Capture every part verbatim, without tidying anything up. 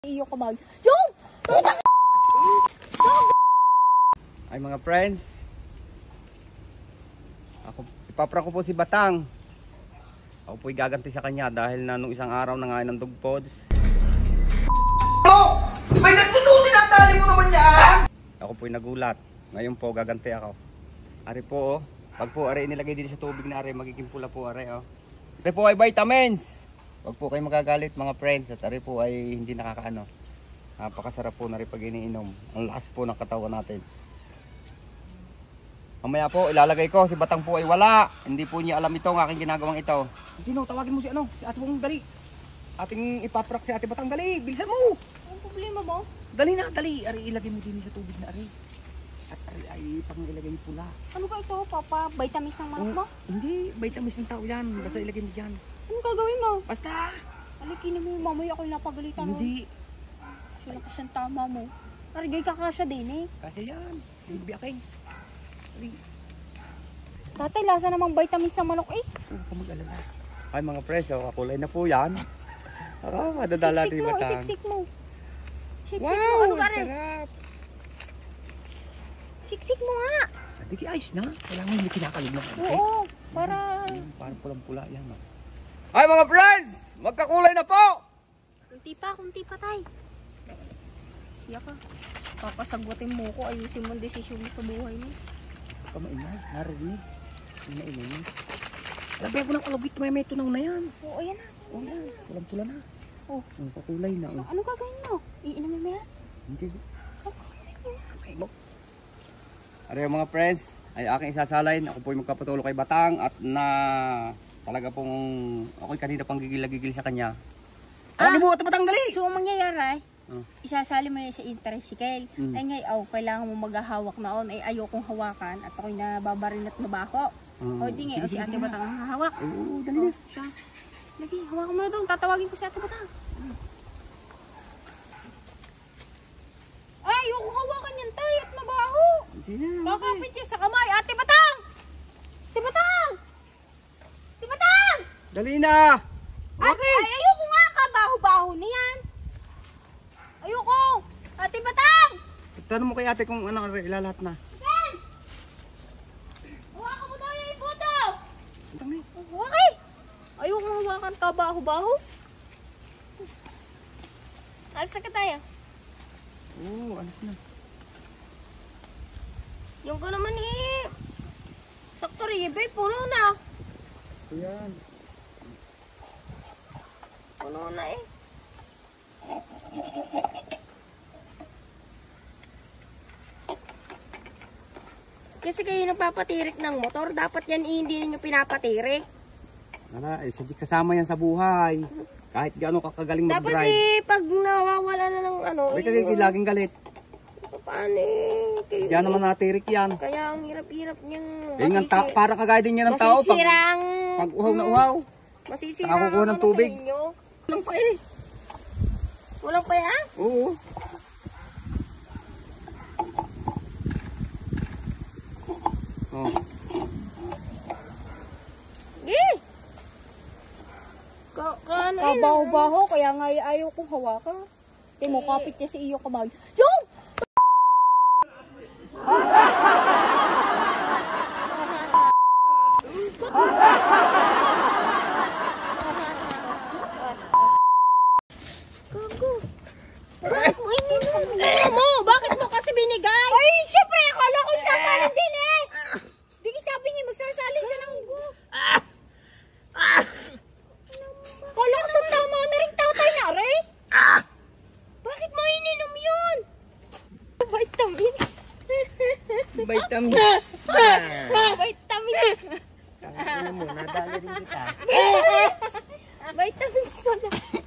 Iyo ko mag. Yung! Putang! Ay mga friends, ako, ipaprank ko po si Batang. Ako po'y gaganti sa kanya dahil na nung isang araw nangain ng dog pods. Oh! May nagsusutin ang tali mo naman yan! Ako po'y nagulat. Ngayon po gaganti ako. Ari po oh, pag po ari inilagay din sa tubig na ari, magiging pula po ari oh. Ito po ay vitamins. Huwag po kayo magagalit mga friends at ari po ay hindi nakakaano. Napakasarap po na rin pag iniinom. Ang lakas po ng katawan natin. Mamaya po ilalagay ko, si Batang po ay wala. Hindi po niya alam ito ang aking ginagawang ito. Sino, tawagin mo si ano, si ate mong dali. Ating ipaprak si ate Batang, dali, bilisan mo. Ang problema mo? Dali na, dali. Ari ilagay mo din sa tubig na ari. At ari ay pang ilagay pula. Ano ba ito, Papa? Vitamins ng manok mo? Oh, hindi, vitamins ng tao yan. Basta ilagay mo dyan. Anong gagawin mo? Basta! Alikin mo yung mamaya ako napagalitan mo. Hindi. Sila kasi ang tama mo. Tarigay ka kasya din eh. Kasi yan. Hindi biyakin. Tatay, lasa namang vitamins ng manok eh. Huwag ka mag-alala. Ay mga preso, kakulay na po yan. Ah, madadala Siksik din mo, Batang. siksik mo. Siksik Wow, mo, ano ka rin? sarap. Siksik mo nga. Hindi, ayos na. Kailangan hindi kinakalig na. Oo, para... Parang pulang-pula yan. No? Ay mga friends! Magkakulay na po! Kunti pa, kunti pa tay. Siya ka. Papasagwatin mo ko, ayusin mo ang desisyon mo sa buhay mo. Huwag ka maingay, narinig. Hindi na ingay. Lagay ko ng kalugit, may may tunaw na yan. Oo, ayan na. Oo yan, pulang-pula na. Oh. Ang kakulay na. So, Oh. ano gagawin mo? Iinumin mo yan? Hindi. Ari mga friends, ay aking isasalin. Ako po'y magpapatulo kay Batang at na talaga pong ako'y kanina pang gigil-gigil sa kanya. Ah, di mo ito Batang, dali! So, ang mangyayari, Oh. isasali mo yan sa tricycle. Mm. Ay ngay, oh, kailangan mo maghahawak na on. Ay ayokong hawakan at ako'y nababarin at nabako. Oh. O, di nga, o si Ate Batang ang hahawak. Oo, dali O, na. siya. Lagi, hawakan mo na doon. Tatawagin ko si Ate Batang. Ay, ayokong hawakan yan, tay, at mabaho. Hindi na. Kakapit yan sa kamay. Ate Batang! Ate Batang! Ate Batang! Dali na! At, ay, ayoko nga, kabaho-baho niyan. Ayoko! Ate Batang! Tanong mo kay ate kung ano ilalahat na. Ben! Hawakan mo daw yung iputo! Dami. Hawakay! Ayoko hawakan kabaho-baho. Alis na ka tayo. Oo, alis na. Yung ko naman eh. Sakto rin, babe. Puno na. Ayan. Puno na eh. Kasi kayo nagpapatirik ng motor, dapat yan eh, hindi ninyo pinapatirik. Wala, eh, sadya kasama yan sa buhay. Kahit gaano kakagaling Dapat mag-drive. eh, pag nawawala na ng ano, May kagigil laging galit. paano eh, kayo Diyan eh. naman natirik yan. Kaya ang hirap-hirap niyang Eh, nga ta parang kagaya din yan ng tao. Pag, masisirang, pag uhaw na uhaw. masisirang nakakukuha ng ano tubig. sa inyo. Walang pa eh. Walang pa yan? Oo. Oh. Gi! Ka, ka ano eh. Kabaho-baho, kaya nga ayaw kong hawakan. Kaya mo kapit niya sa iyo kamay. Yung! Gago. Bakit mo ininom? mo? Bakit mo kasi binigay? Ay, syempre, akala ko isasalin din eh. Di sabi niya, magsasalin siya ng gu. Kala ko sa tama na rin tatay na rin. Bakit mo ininom yun? Vitamin. Vitamin. Vitamin. Ano mo, nadali rin kita. Vitamins wala.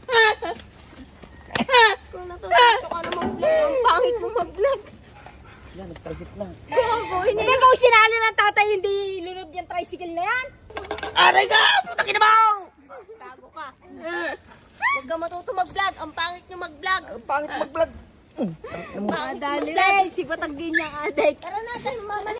Kung natututo ka na mag-vlog, ang pangit mo mag-vlog. Yan, nagtaisip na. Gago, hindi ko sinali ng tatay, hindi lunod yung tricycle na yan. Aray ka! Putang ina mo! Gago ka. Huwag ka matuto mag-vlog, ang pangit nyo mag-vlog. Ang pangit mag-vlog. Madali rin, si Batang Ginyang Adik. Tara natin, mama.